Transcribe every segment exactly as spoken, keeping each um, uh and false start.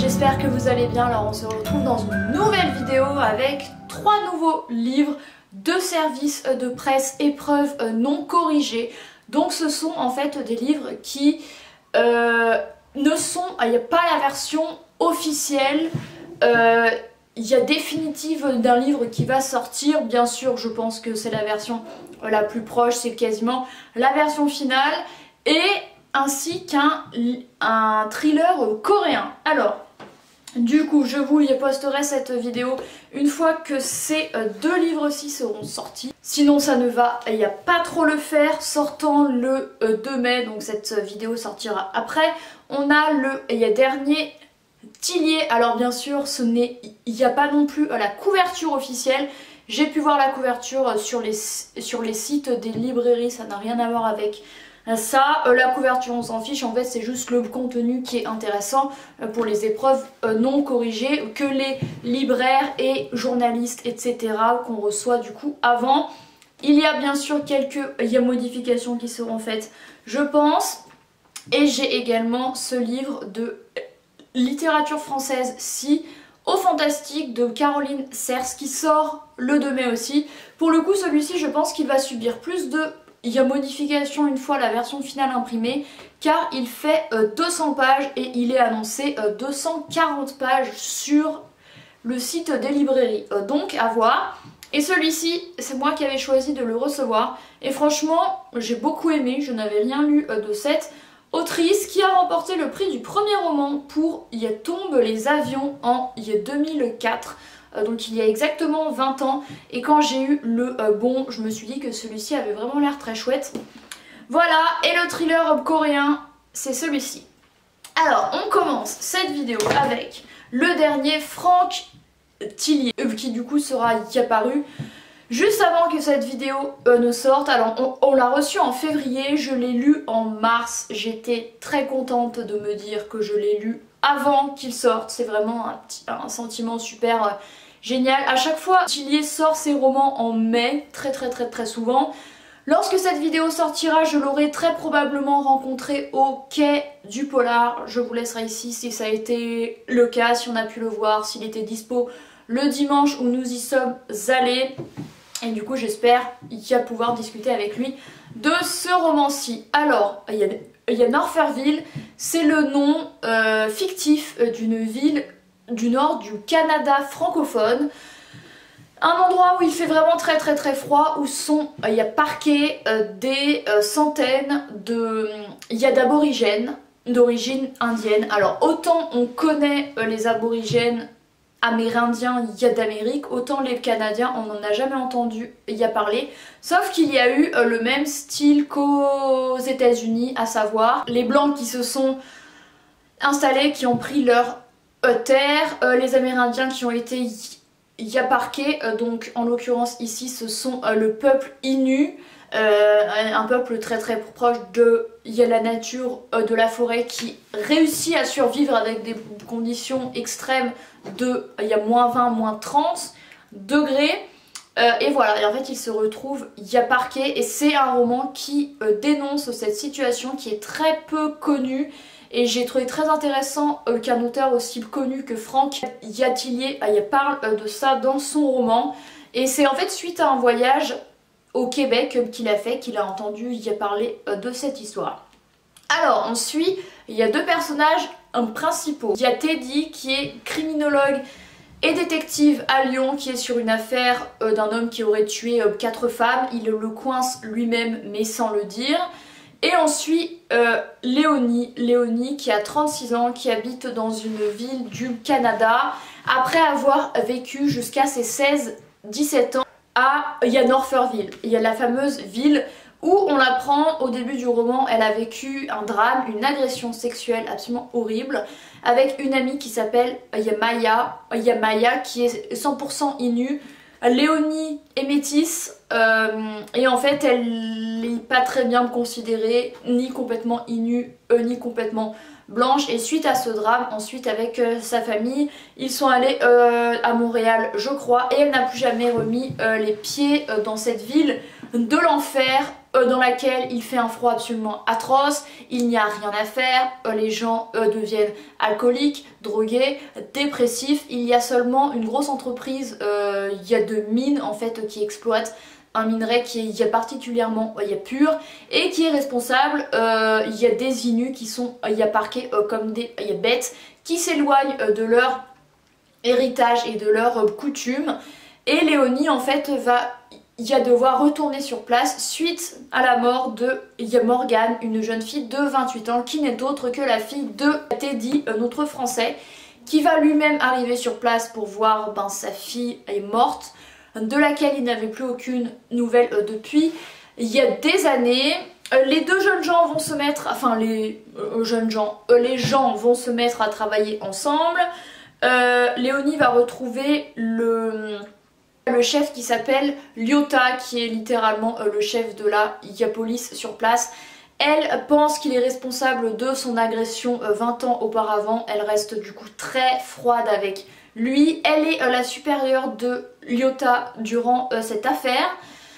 j'espère que vous allez bien. Alors on se retrouve dans une nouvelle vidéo avec trois nouveaux livres de service de presse épreuves non corrigées. Donc ce sont en fait des livres qui euh, ne sont, il n'y a pas la version officielle, euh, il y a définitive d'un livre qui va sortir. Bien sûr je pense que c'est la version la plus proche, c'est quasiment la version finale, et ainsi qu'un un thriller coréen. Alors du coup je vous y posterai cette vidéo une fois que ces deux livres-ci seront sortis. Sinon ça ne va, il n'y a pas trop le faire, sortant le deux mai, donc cette vidéo sortira après. On a le il y a dernier Tillier. Alors bien sûr ce n'est, il n'y a pas non plus la couverture officielle. J'ai pu voir la couverture sur les, sur les sites des librairies, ça n'a rien à voir avec ça. La couverture on s'en fiche, en fait c'est juste le contenu qui est intéressant pour les épreuves non corrigées que les libraires et journalistes et cetera qu'on reçoit du coup avant. Il y a bien sûr quelques il y a modifications qui seront faites je pense. Et j'ai également ce livre de littérature française Si au fantastique de Caroline Serres qui sort le deux mai aussi. Pour le coup celui-ci je pense qu'il va subir plus de il y a modification une fois la version finale imprimée, car il fait euh, deux cents pages et il est annoncé euh, deux cent quarante pages sur le site des librairies. Euh, donc à voir. Et celui-ci, c'est moi qui avais choisi de le recevoir. Et franchement, j'ai beaucoup aimé. Je n'avais rien lu euh, de cette autrice qui a remporté le prix du premier roman pour Y tombent les avions en deux mille quatre. Donc il y a exactement vingt ans, et quand j'ai eu le euh, bon, je me suis dit que celui-ci avait vraiment l'air très chouette. Voilà, et le thriller coréen, c'est celui-ci. Alors on commence cette vidéo avec le dernier, Franck Tillier, euh, qui du coup sera y apparu juste avant que cette vidéo euh, ne sorte. Alors on, on l'a reçu en février, je l'ai lu en mars, j'étais très contente de me dire que je l'ai lu avant qu'il sorte. C'est vraiment un, petit, un sentiment super euh, génial. À chaque fois Tillier sort ses romans en mai, très très très très souvent. Lorsque cette vidéo sortira, je l'aurai très probablement rencontré au quai du Polar. Je vous laisserai ici si ça a été le cas, si on a pu le voir, s'il était dispo le dimanche où nous y sommes allés. Et du coup j'espère y a pouvoir discuter avec lui de ce roman-ci. Alors il y a, il y a Norferville, c'est le nom euh, fictif d'une ville du nord du Canada francophone. Un endroit où il fait vraiment très très très froid, où sont, il y a parqué euh, des euh, centaines de... Il y a d'aborigènes d'origine indienne. Alors autant on connaît euh, les aborigènes amérindiens il y a d'Amérique, autant les Canadiens on n'en a jamais entendu y a parler, sauf qu'il y a eu euh, le même style qu'aux États-Unis, à savoir les blancs qui se sont installés, qui ont pris leur euh, terre, euh, les Amérindiens qui ont été y a parqués, euh, donc en l'occurrence ici ce sont euh, le peuple Innu, euh, un peuple très très proche de y a la nature, euh, de la forêt, qui réussit à survivre avec des conditions extrêmes de il y a moins vingt, moins trente degrés. Euh, et voilà, et en fait il se retrouve y a parqué, et c'est un roman qui euh, dénonce cette situation qui est très peu connue. Et j'ai trouvé très intéressant euh, qu'un auteur aussi connu que Franck Tillier euh, parle euh, de ça dans son roman. Et c'est en fait suite à un voyage au Québec euh, qu'il a fait, qu'il a entendu y a parler euh, de cette histoire. Alors on suit, il y a deux personnages euh, principaux. Il y a Teddy qui est criminologue et détective à Lyon, qui est sur une affaire euh, d'un homme qui aurait tué euh, quatre femmes. Il le coince lui-même mais sans le dire. Et ensuite euh, Léonie, Léonie qui a trente-six ans, qui habite dans une ville du Canada, après avoir vécu jusqu'à ses seize dix-sept ans à il y a Norferville. Il y a la fameuse ville où on l'apprend au début du roman, elle a vécu un drame, une agression sexuelle absolument horrible avec une amie qui s'appelle Maya, Maya qui est cent pour cent Innu. Léonie est métisse euh, et en fait elle n'est pas très bien considérée, ni complètement Innu, euh, ni complètement blanche. Et suite à ce drame, ensuite avec euh, sa famille, ils sont allés euh, à Montréal je crois, et elle n'a plus jamais remis euh, les pieds euh, dans cette ville de l'enfer euh, dans laquelle il fait un froid absolument atroce, il n'y a rien à faire, euh, les gens euh, deviennent alcooliques, drogués, dépressifs, il y a seulement une grosse entreprise, euh, il y a de mines en fait qui exploitent un minerai qui est particulièrement euh, pur et qui est responsable, euh, il y a des Inuits qui sont euh, parqués euh, comme des euh, bêtes qui s'éloignent euh, de leur héritage et de leurs euh, coutumes, et Léonie en fait va y a devoir retourner sur place suite à la mort de Morgane, une jeune fille de vingt-huit ans qui n'est autre que la fille de Teddy, notre français, qui va lui-même arriver sur place pour voir ben, sa fille est morte, de laquelle il n'avait plus aucune nouvelle euh, depuis il y a des années. Euh, les deux jeunes gens vont se mettre, enfin les euh, jeunes gens, euh, les gens vont se mettre à travailler ensemble. Euh, Léonie va retrouver le, le chef qui s'appelle Lyota, qui est littéralement euh, le chef de la police sur place. Elle pense qu'il est responsable de son agression euh, vingt ans auparavant. Elle reste du coup très froide avec lui. Elle est euh, la supérieure de Lyota durant euh, cette affaire.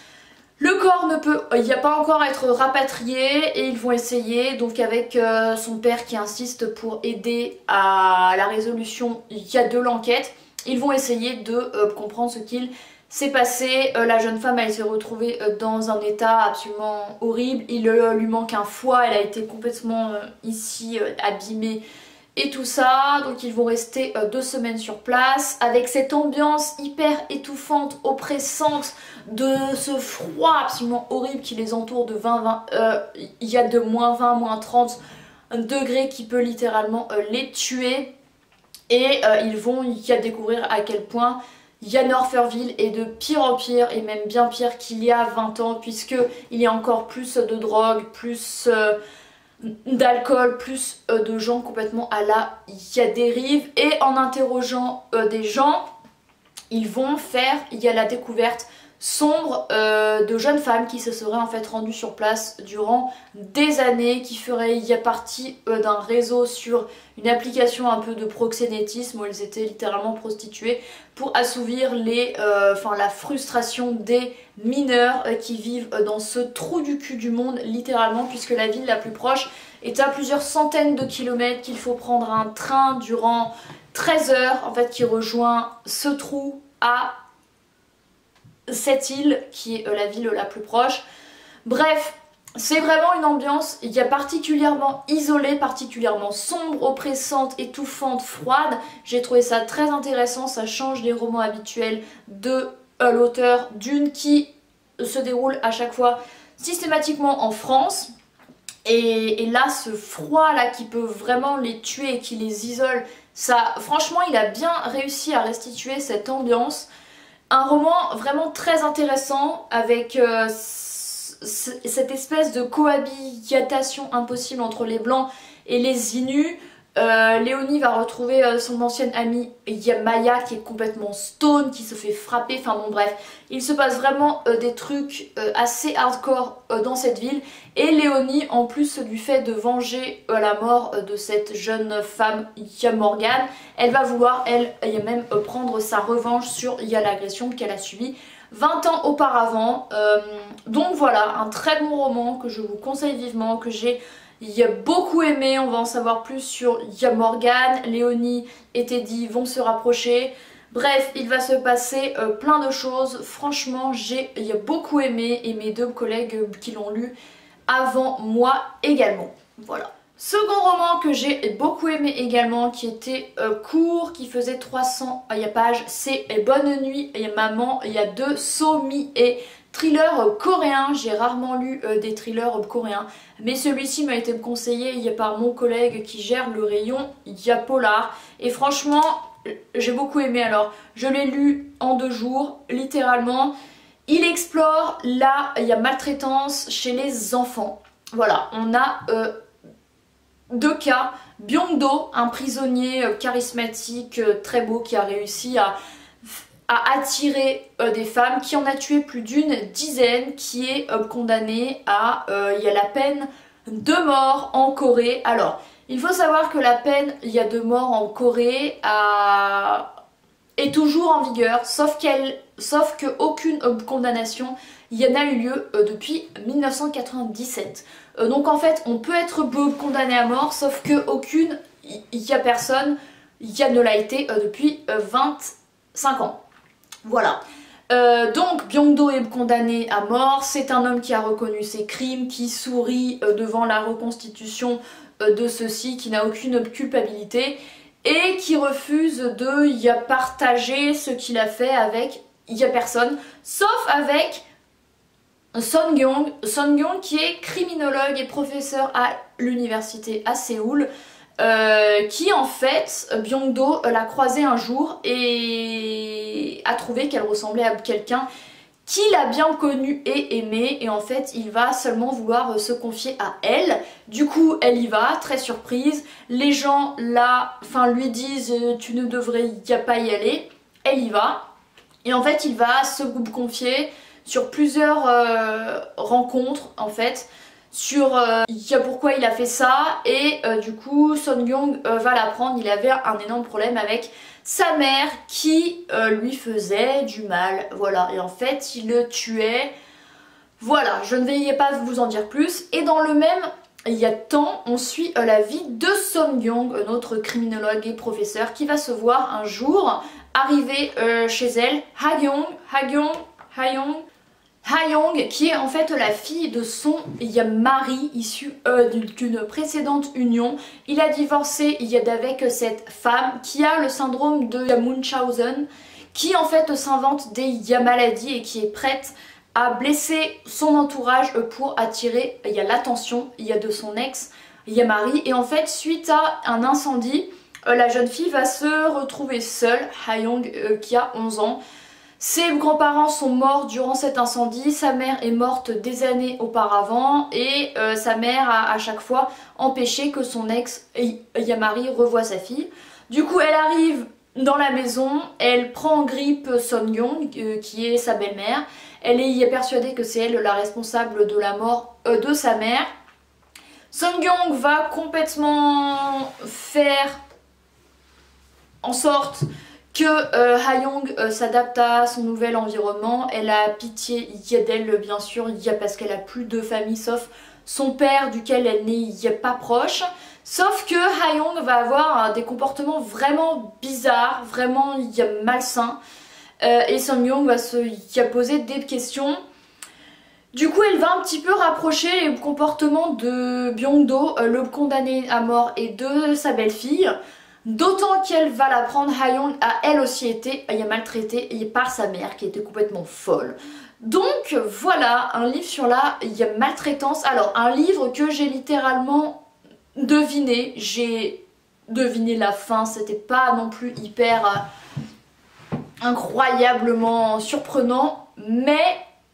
Le corps ne peut, il n'y a pas encore être rapatrié et ils vont essayer, donc avec euh, son père qui insiste pour aider à la résolution de l'enquête, ils vont essayer de euh, comprendre ce qu'il s'est passé. Euh, la jeune femme, elle s'est retrouvée euh, dans un état absolument horrible, il euh, lui manque un foie, elle a été complètement euh, ici euh, abîmée et tout ça, donc ils vont rester euh, deux semaines sur place avec cette ambiance hyper étouffante, oppressante, de ce froid absolument horrible qui les entoure de vingt, vingt, euh, il y a de moins vingt, moins trente degrés qui peut littéralement euh, les tuer, et euh, ils vont y a découvrir à quel point Yann Orferville est de pire en pire, et même bien pire qu'il y a vingt ans, puisque il y a encore plus de drogue, plus euh, d'alcool, plus euh, de gens complètement à la y a dérive, et en interrogeant euh, des gens, ils vont faire, il y a la découverte sombre euh, de jeunes femmes qui se seraient en fait rendues sur place durant des années, qui feraient y a partie euh, d'un réseau sur une application un peu de proxénétisme où elles étaient littéralement prostituées pour assouvir les, euh, enfin, la frustration des mineurs euh, qui vivent euh, dans ce trou du cul du monde littéralement, puisque la ville la plus proche est à plusieurs centaines de kilomètres, qu'il faut prendre un train durant treize heures en fait qui rejoint ce trou à cette île qui est euh, la ville la plus proche. Bref, c'est vraiment une ambiance, il y a particulièrement isolée, particulièrement sombre, oppressante, étouffante, froide. J'ai trouvé ça très intéressant, ça change des romans habituels de euh, l'auteur d'une qui se déroule à chaque fois systématiquement en France. Et, et là, ce froid là qui peut vraiment les tuer et qui les isole, ça, franchement, il a bien réussi à restituer cette ambiance. Un roman vraiment très intéressant avec euh, cette espèce de cohabitation impossible entre les blancs et les Inuits. Euh, Léonie va retrouver euh, son ancienne amie Maya qui est complètement stone, qui se fait frapper, enfin bon bref, il se passe vraiment euh, des trucs euh, assez hardcore euh, dans cette ville, et Léonie en plus du fait de venger euh, la mort euh, de cette jeune femme Morgane, elle va vouloir elle même euh, prendre sa revanche sur l'agression qu'elle a subie vingt ans auparavant. Euh, donc voilà, un très bon roman que je vous conseille vivement, que j'ai Il a beaucoup aimé. On va en savoir plus sur Morgane. Léonie et Teddy vont se rapprocher. Bref, il va se passer euh, plein de choses. Franchement, j'ai beaucoup aimé, et mes deux collègues euh, qui l'ont lu avant moi également. Voilà. Second roman que j'ai beaucoup aimé également, qui était euh, court, qui faisait trois cents pages, c'est Bonne nuit et maman. Il y a deux Somi et thriller coréen. J'ai rarement lu euh, des thrillers coréens, mais celui-ci m'a été conseillé par mon collègue qui gère le rayon Yapolar, et franchement j'ai beaucoup aimé. Alors je l'ai lu en deux jours littéralement. Il explore la il y a maltraitance chez les enfants. Voilà, on a euh, deux cas. Byung-do, un prisonnier euh, charismatique, euh, très beau, qui a réussi à à attirer euh, des femmes, qui en a tué plus d'une dizaine, qui est euh, condamné à euh, il y a la peine de mort en Corée. Alors, il faut savoir que la peine il y a de mort en Corée a est toujours en vigueur, sauf qu'elle, sauf qu'aucune euh, condamnation y en a eu lieu euh, depuis mille neuf cent quatre-vingt-dix-sept. Euh, donc en fait, on peut être condamné à mort, sauf qu'aucune, il n'y a personne, y a ne l'a été euh, depuis euh, vingt-cinq ans. Voilà. Euh, donc Byung-do est condamné à mort, c'est un homme qui a reconnu ses crimes, qui sourit euh, devant la reconstitution euh, de ceux-ci, qui n'a aucune culpabilité et qui refuse de y partager ce qu'il a fait avec y a personne, sauf avec Son Gyong, Son Gyong qui est criminologue et professeur à l'université à Séoul, euh, qui en fait, Byung-do l'a croisée un jour et a trouvé qu'elle ressemblait à quelqu'un qu'il a bien connu et aimé, et en fait il va seulement vouloir se confier à elle. Du coup elle y va, très surprise, les gens là, enfin lui disent tu ne devrais y pas y aller, elle y va, et en fait il va se confier sur plusieurs euh, rencontres en fait, sur euh, pourquoi il a fait ça, et euh, du coup Son Gyong euh, va l'apprendre, il avait un énorme problème avec sa mère qui euh, lui faisait du mal, voilà, et en fait il le tuait, voilà, je ne vais pas vous en dire plus. Et dans le même il y a temps, on suit euh, la vie de Son Gyong, notre criminologue et professeur, qui va se voir un jour arriver euh, chez elle Ha-young, Ha-young, Ha-young, Ha-young, qui est en fait la fille de son mari issu euh, d'une précédente union. Il a divorcé avec cette femme qui a le syndrome de Munchausen, qui en fait s'invente des maladies et qui est prête à blesser son entourage pour attirer l'attention de son ex-mari. Et en fait, suite à un incendie, la jeune fille va se retrouver seule, Ha-young euh, qui a onze ans. Ses grands-parents sont morts durant cet incendie, sa mère est morte des années auparavant, et euh, sa mère a à chaque fois empêché que son ex-mari revoie sa fille. Du coup elle arrive dans la maison, elle prend en grippe Son Gyong, euh, qui est sa belle-mère, elle est persuadée que c'est elle la responsable de la mort euh, de sa mère. Son Gyong va complètement faire en sorte que euh, Ha-young euh, s'adapte à son nouvel environnement. Elle a pitié d'elle bien sûr, parce qu'elle a plus de famille sauf son père duquel elle n'est pas proche. Sauf que Ha-young va avoir des comportements vraiment bizarres, vraiment malsains. Euh, et Son Gyong va se y a poser des questions. Du coup elle va un petit peu rapprocher les comportements de Byung-do, euh, le condamné à mort, et de sa belle-fille. D'autant qu'elle va l'apprendre, Ha-young a elle aussi été maltraitée par sa mère qui était complètement folle. Donc voilà, un livre sur la maltraitance. Alors un livre que j'ai littéralement deviné, j'ai deviné la fin, c'était pas non plus hyper euh, incroyablement surprenant, mais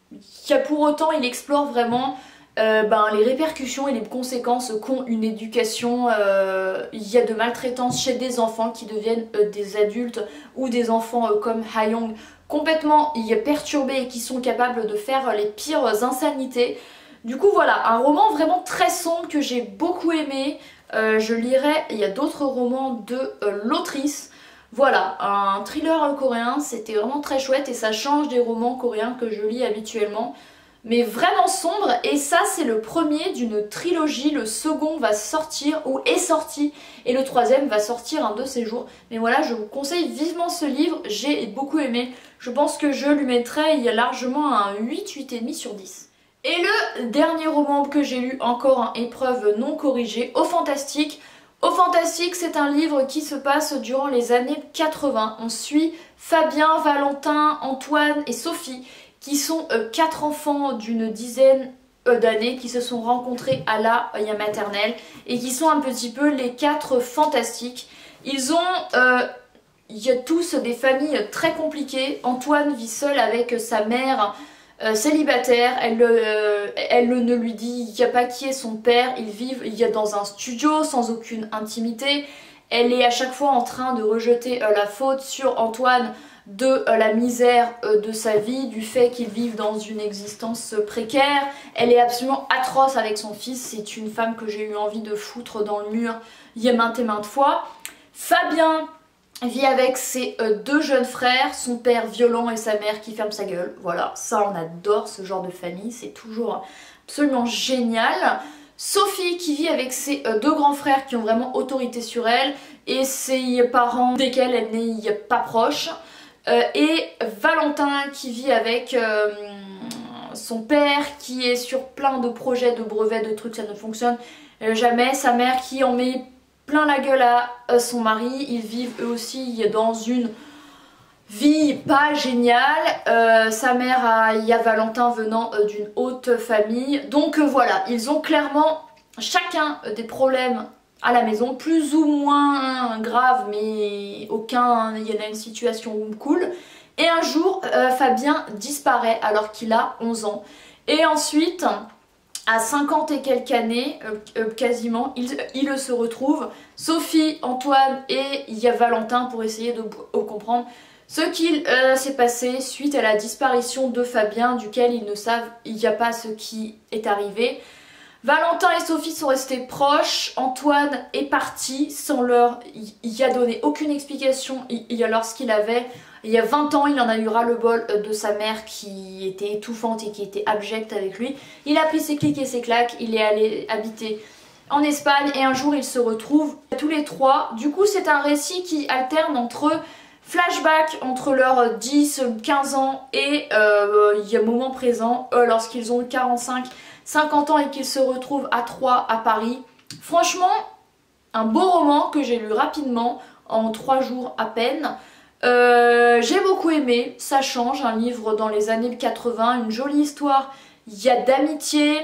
pour autant il explore vraiment Euh, ben, les répercussions et les conséquences qu'ont une éducation. Euh, il y a de maltraitance chez des enfants qui deviennent euh, des adultes, ou des enfants euh, comme Ha-young complètement perturbés et qui sont capables de faire les pires insanités. Du coup voilà, un roman vraiment très sombre que j'ai beaucoup aimé. Euh, je lirai, il y a d'autres romans de euh, l'autrice. Voilà, un thriller coréen, c'était vraiment très chouette et ça change des romans coréens que je lis habituellement. Mais vraiment sombre, et ça c'est le premier d'une trilogie, le second va sortir, ou est sorti, et le troisième va sortir un de ces jours. Mais voilà, je vous conseille vivement ce livre, j'ai beaucoup aimé, je pense que je lui mettrai il y a largement un huit, huit virgule cinq sur dix. Et le dernier roman que j'ai lu, encore en épreuve non corrigée, Au Fantastique. Au Fantastique, c'est un livre qui se passe durant les années quatre-vingts. On suit Fabien, Valentin, Antoine et Sophie, qui sont euh, quatre enfants d'une dizaine euh, d'années qui se sont rencontrés à la euh, maternelle et qui sont un petit peu les quatre fantastiques. Ils ont euh, y a tous des familles très compliquées. Antoine vit seul avec sa mère euh, célibataire, elle, euh, elle ne lui dit y a pas qui est son père, ils vivent il y a dans un studio sans aucune intimité. Elle est à chaque fois en train de rejeter euh, la faute sur Antoine de euh, la misère euh, de sa vie, du fait qu'ils vivent dans une existence euh, précaire. Elle est absolument atroce avec son fils, c'est une femme que j'ai eu envie de foutre dans le mur il y a maintes et maintes fois. Fabien, vit avec ses euh, deux jeunes frères, son père violent et sa mère qui ferme sa gueule. Voilà, ça on adore ce genre de famille, c'est toujours absolument génial. Sophie qui vit avec ses euh, deux grands frères qui ont vraiment autorité sur elle et ses parents desquels elle n'est pas proche. Euh, et Valentin qui vit avec euh, son père qui est sur plein de projets, de brevets, de trucs, ça ne fonctionne euh, jamais. Sa mère qui en met plein la gueule à euh, son mari. Ils vivent eux aussi dans une vie pas géniale. Euh, sa mère, a, il y a Valentin venant euh, d'une haute famille. Donc euh, voilà, ils ont clairement chacun euh, des problèmes à la maison, plus ou moins graves, mais aucun, il y en a une situation cool. Et un jour, euh, Fabien disparaît alors qu'il a onze ans. Et ensuite, à cinquante et quelques années, euh, euh, quasiment, il, il se retrouve. Sophie, Antoine et il y a Valentin pour essayer de euh, comprendre ce qu'il euh, s'est passé suite à la disparition de Fabien, duquel ils ne savent, il n'y a pas ce qui est arrivé. Valentin et Sophie sont restés proches, Antoine est parti sans leur y a donné aucune explication. Il, lorsqu'il avait, il y a vingt ans, il en a eu ras le bol de sa mère qui était étouffante et qui était abjecte avec lui. Il a pris ses clics et ses claques, il est allé habiter en Espagne et un jour ils se retrouvent tous les trois. Du coup c'est un récit qui alterne entre flashback entre leurs dix quinze ans et euh, il y a moment présent euh, lorsqu'ils ont quarante-cinq cinquante ans et qu'ils se retrouvent à Troyes à Paris. Franchement, un beau roman que j'ai lu rapidement en trois jours à peine. Euh, j'ai beaucoup aimé, ça change, un livre dans les années quatre-vingts, une jolie histoire. Il y a d'amitié,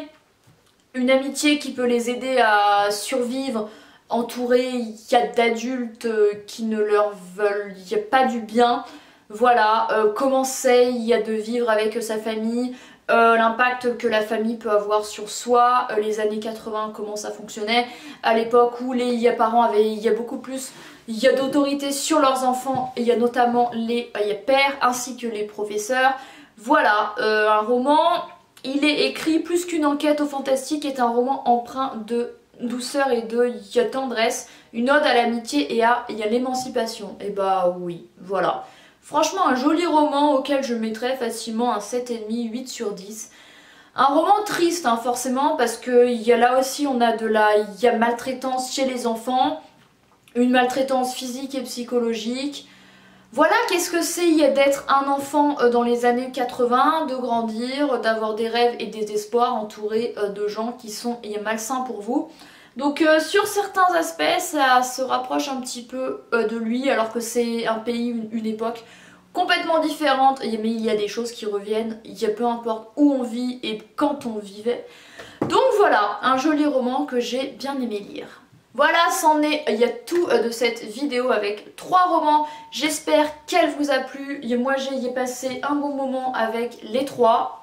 une amitié qui peut les aider à survivre, entourés, il y a d'adultes qui ne leur veulent il y a pas du bien. Voilà, euh, comment c'est, il y a de vivre avec sa famille, euh, l'impact que la famille peut avoir sur soi, euh, les années quatre-vingts, comment ça fonctionnait, à l'époque où les y a parents avaient il y a beaucoup plus il y a d'autorité sur leurs enfants, il y a notamment les il y a pères ainsi que les professeurs. Voilà, euh, un roman, il est écrit plus qu'une enquête au fantastique, est un roman empreint de douceur et de y a tendresse, une ode à l'amitié et à, à l'émancipation. Et bah oui, voilà. Franchement un joli roman auquel je mettrais facilement un sept virgule cinq, huit sur dix. Un roman triste hein, forcément parce que y a là aussi on a de la y a maltraitance chez les enfants, une maltraitance physique et psychologique. Voilà qu'est-ce que c'est d'être un enfant dans les années quatre-vingts, de grandir, d'avoir des rêves et des espoirs entourés de gens qui sont malsains pour vous. Donc euh, sur certains aspects ça se rapproche un petit peu euh, de lui alors que c'est un pays, une, une époque complètement différente, mais il y a des choses qui reviennent, il y a peu importe où on vit et quand on vivait. Donc voilà, un joli roman que j'ai bien aimé lire. Voilà, c'en est, il y a tout de cette vidéo avec trois romans. J'espère qu'elle vous a plu. Moi j'ai passé un bon moment avec les trois.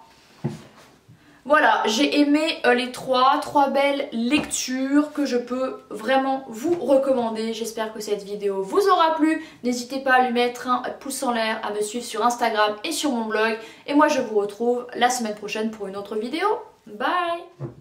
Voilà, j'ai aimé les trois, trois belles lectures que je peux vraiment vous recommander. J'espère que cette vidéo vous aura plu. N'hésitez pas à lui mettre un pouce en l'air, à me suivre sur Instagram et sur mon blog. Et moi je vous retrouve la semaine prochaine pour une autre vidéo. Bye!